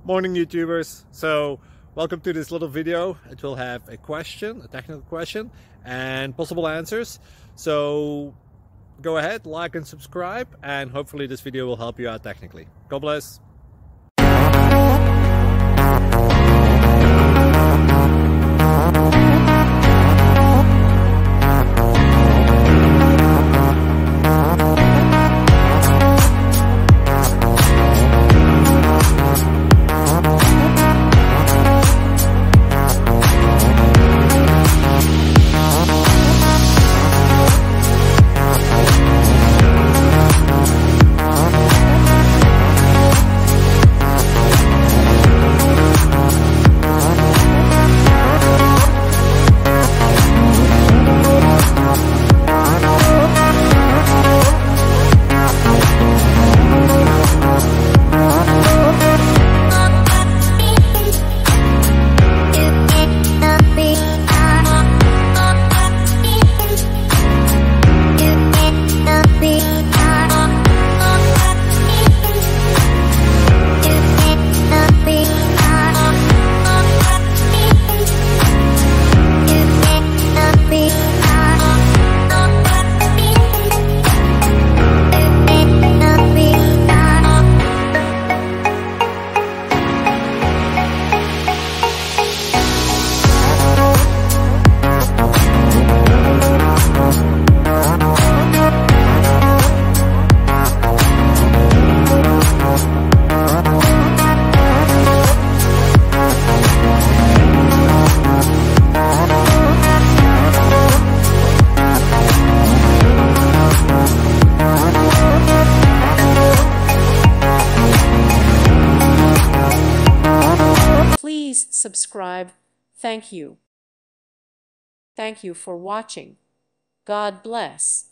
Morning YouTubers. So welcome to this little video. It will have a question, a technical question, and possible answers. So go ahead, like and subscribe, and hopefully this video will help you out technically. God bless. Please subscribe. Thank you. Thank you for watching. God bless.